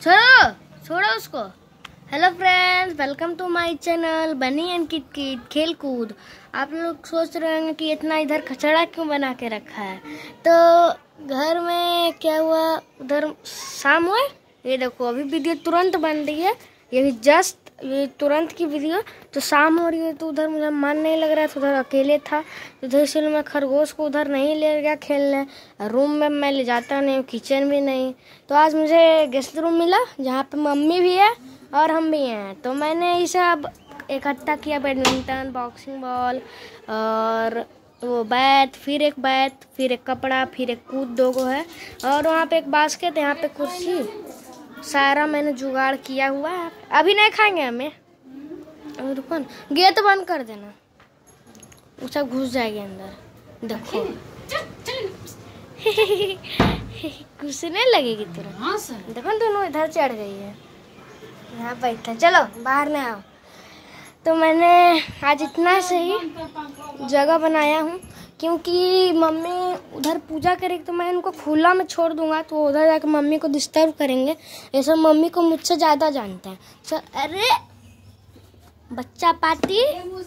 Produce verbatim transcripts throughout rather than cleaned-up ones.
छोड़ो छोड़ो उसको। Hello friends, welcome to my channel bunny and kit kit खेल कूद। आप लोग सोच रहे होंगे कि इतना इधर कचरा क्यों बना के रखा है। तो घर में क्या हुआ, उधर शाम हुआ। ये देखो अभी वीडियो तुरंत बन रही है, ये भी जस्ट ये तुरंत की वीडियो। तो शाम हो रही है तो उधर मुझे मन नहीं लग रहा था, उधर अकेले था तो उधर इसलिए मैं खरगोश को उधर नहीं ले गया खेलने। रूम में मैं ले जाता नहीं, किचन भी नहीं। तो आज मुझे गेस्ट रूम मिला जहाँ पे मम्मी भी है और हम भी हैं। तो मैंने इसे अब इकट्ठा किया, बैडमिंटन, बॉक्सिंग बॉल और वो बैट, फिर एक बैट, फिर एक कपड़ा, फिर एक कूद, दो गो है। और वहाँ पे एक बास्केट, यहाँ पे कुर्सी, सारा मैंने जुगाड़ किया हुआ है। अभी नहीं खाएंगे हमें, अभी रुको ना, गेट बंद कर देना, वो सब घुस जाएगी अंदर। देखो घुसने लगेगी तुरंत। देखो दोनों इधर चढ़ गई है, यहाँ बैठा। चलो बाहर में आओ। तो मैंने आज इतना सही जगह बनाया हूँ क्योंकि मम्मी उधर पूजा करेगी तो मैं इनको खुला में छोड़ दूंगा तो उधर जाकर मम्मी को डिस्टर्ब करेंगे। ये सब मम्मी को मुझसे ज़्यादा जानते हैं। तो अरे बच्चा पार्टी,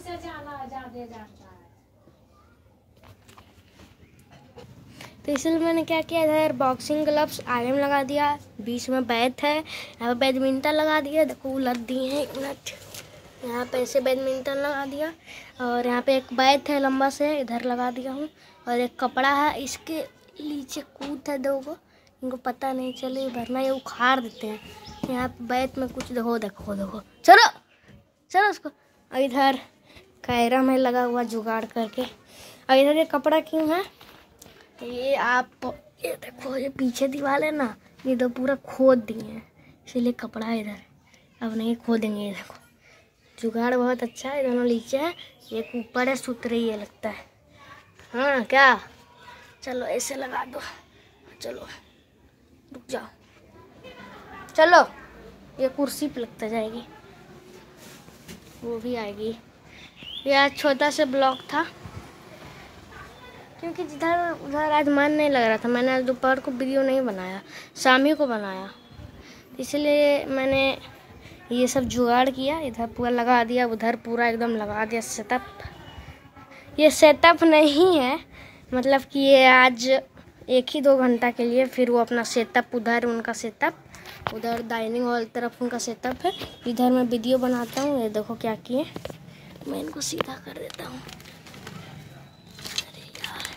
तो इसलिए मैंने क्या किया, इधर बॉक्सिंग ग्लव्स आगे में लगा दिया, बीच में बैट है, यहाँ पे बैडमिंटन लगा दिया। देखो उलट दिए हैं, एक मिनट, यहाँ पे ऐसे बैडमिंटन लगा दिया। और यहाँ पे एक बैट है लंबा से, इधर लगा दिया हूँ। और एक कपड़ा है, इसके नीचे कूद है दो को, इनको पता नहीं चले वरना ये उखाड़ देते हैं। यहाँ पे बैट में कुछ देखो देखो देखो, चलो चलो उसको। और इधर कैरम में लगा हुआ जुगाड़ करके। और इधर ये कपड़ा क्यों है, ये आप ये देखो, ये पीछे दीवार है ना, ये तो पूरा खोद दिए हैं, इसीलिए कपड़ा है इधर, अब नहीं खोदेंगे। ये देखो जुगाड़ बहुत अच्छा है, दोनों नीचे है, एक ऊपर है, सुत रही है लगता है। हाँ क्या, चलो ऐसे लगा दो, चलो रुक जाओ, चलो ये कुर्सी पे लगता जाएगी, वो भी आएगी। ये आज छोटा सा ब्लॉग था क्योंकि जिधर उधर आज मन नहीं लग रहा था। मैंने आज दोपहर को वीडियो नहीं बनाया, शाम ही को बनाया, इसलिए मैंने ये सब जुगाड़ किया। इधर पूरा लगा दिया, उधर पूरा एकदम लगा दिया सेटअप। ये सेटअप नहीं है, मतलब कि ये आज एक ही दो घंटा के लिए, फिर वो अपना सेटअप उधर, उनका सेटअप उधर डाइनिंग हॉल तरफ उनका सेटअप है। इधर मैं वीडियो बनाता हूँ। ये देखो क्या किए, मैं इनको सीधा कर देता हूँ। अरे यार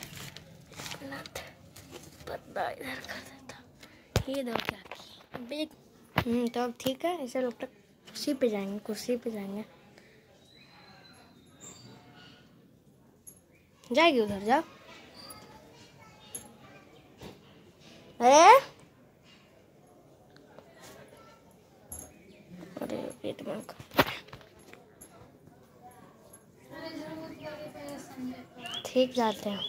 पर्दा इधर कर देता, ये देखो क्या किए। हम्म तो अब ठीक है, ऐसा लगता है कुर्सी पे जाएंगे, कुर्सी पे जाएंगे, जाएगी उधर, जाओ। अरे अरे पेट में ठीक जाते हैं।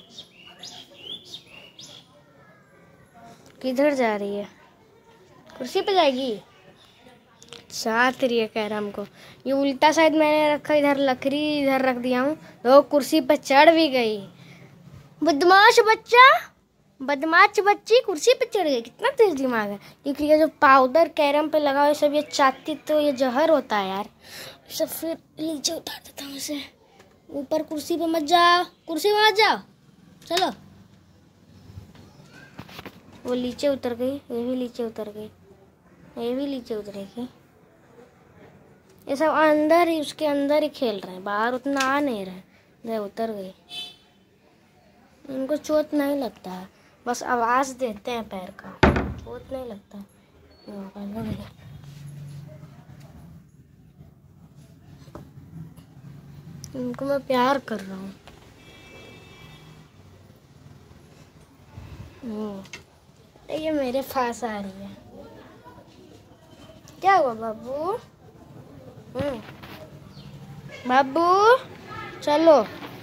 किधर जा रही है, कुर्सी पे जाएगी, साथ रही है कैरम को। ये उल्टा साइड मैंने रखा, इधर लकड़ी इधर रख दिया हूँ, तो कुर्सी पर चढ़ भी गई। बदमाश बच्चा, बदमाश बच्ची कुर्सी पे चढ़ गई, कितना तेज दिमाग है। क्योंकि ये जो पाउडर कैरम पे लगा हुआ सब ये चाहती तो ये जहर होता है यार। सब फिर नीचे उतार देता हूँ इसे, ऊपर कुर्सी पे मत जाओ, कुर्सी पे मत जाओ, चलो। वो नीचे उतर गई, ये भी नीचे उतर गई, ये भी नीचे उतरेगी। ये सब अंदर ही, उसके अंदर ही खेल रहे हैं, बाहर उतना आ नहीं रहे। उतर गई, इनको चोट नहीं लगता है, बस आवाज़ देते हैं पैर का, चोट नहीं लगता है। इनको मैं प्यार कर रहा हूँ। ये मेरे पास आ रही है, क्या हुआ बाबू? हम्म बाबू चलो।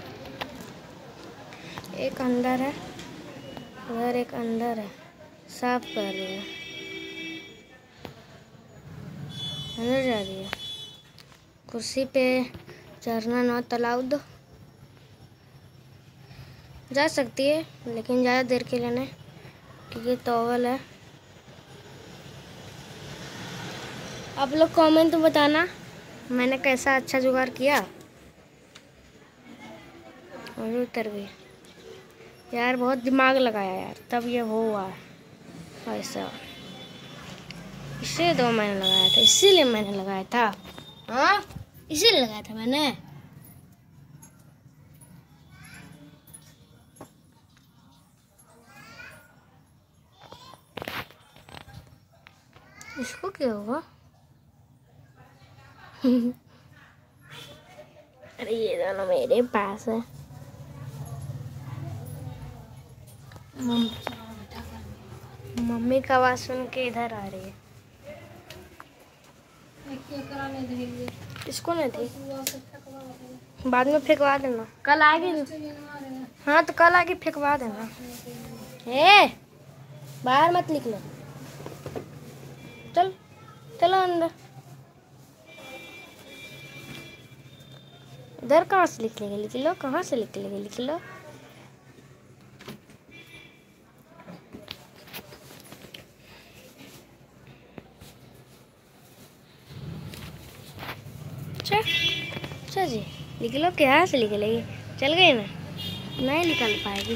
एक अंदर है, उधर एक अंदर है, साफ कर रही है, अंदर जा रही है। कुर्सी पे चढ़ना नॉट अलाउड, जा सकती है लेकिन ज़्यादा देर के लिए नहीं, क्योंकि टॉवल है। आप लोग कमेंट तो बताना मैंने कैसा अच्छा जुगाड़ किया। और उतर गई यार, बहुत दिमाग लगाया यार, तब ये हुआ ऐसा। इसीलिए दो मैंने लगाया था, इसीलिए मैंने लगाया था, हाँ इसीलिए लगाया था मैंने। इसको क्या हुआ? अरे ये दोनों मेरे पास है। मम्मी का आवाज सुन के इधर आ रही है। इसको नहीं थी, बाद में फेंकवा देना, कल आएगी। हाँ तो कल आके फेंकवा देना। ए बाहर मत निकलो, चल चलो अंदर। इधर कहाँ से निकलेगी? लिख लो, कहाँ से निकलेगी? लिख लो। अच्छा अच्छा जी, लिख लो, कहाँ से निकलेगी? चल गई ना, नहीं निकल पाएगी।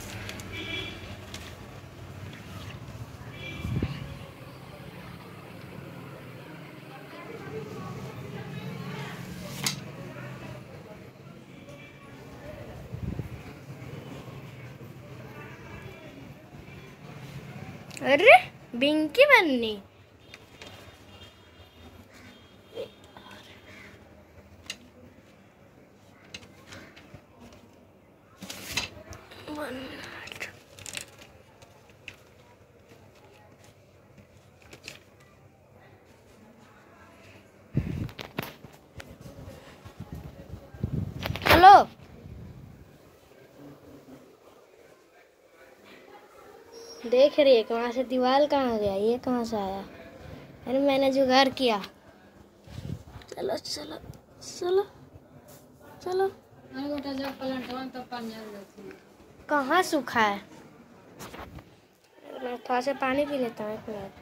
अरे Binky bunny, one minute. Hello, देख रही है कहाँ से दीवार कहाँ गया? ये कहाँ से आया? अरे मैंने जुगाड़ किया। चलो चलो चलो चलो। कहाँ सूखा है? मैं थोड़ा सा पानी पी लेता हूँ, एक मिनट।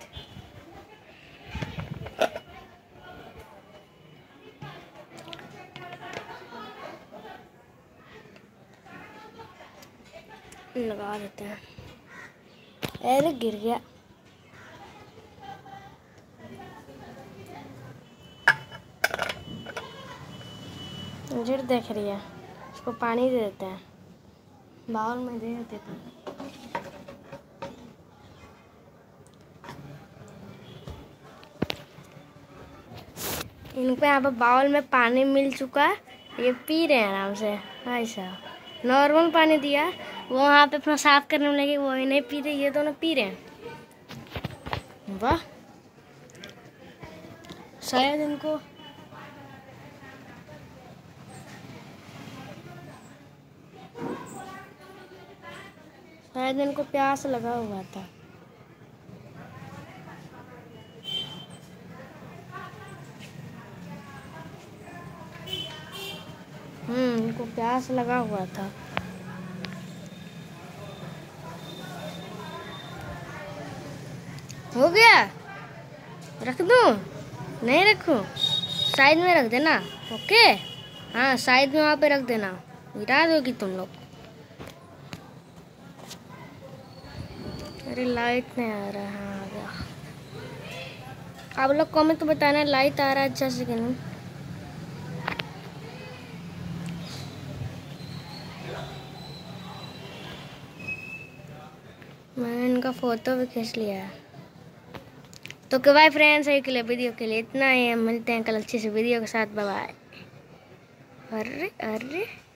लगा देते हैं। अरे गिर गया। मुझे देख रही है, इसको पानी दे देते हैं, बाउल में दे देते हैं। इनको यहाँ पर बाउल में पानी मिल चुका है, ये पी रहे हैं आराम से। ऐसा नॉर्मल पानी दिया, वो वहाँ पे अपना साफ करने में लगे, वो ही नहीं पी रहे, ये दोनों पी रहे हैं। वाह, शायद इनको शायद इनको प्यास लगा हुआ था। हम्म इनको प्यास लगा हुआ था। हो गया, रख दूं? नहीं रखूं? साइड में रख देना। ओके, हाँ साइड में वहाँ पे रख देना, गिरा दोगी तुम लोग। अरे लाइट नहीं आ रहा है। आ गया। आप लोग कमेंट तो बताना लाइट आ रहा है अच्छा से कि नहीं। मैंने इनका फोटो भी खींच लिया है। तो के बाय फ्रेंड्स, के लिए वीडियो के लिए इतना ही है। मिलते हैं कल अच्छी से वीडियो के साथ। Bye bye. अरे अरे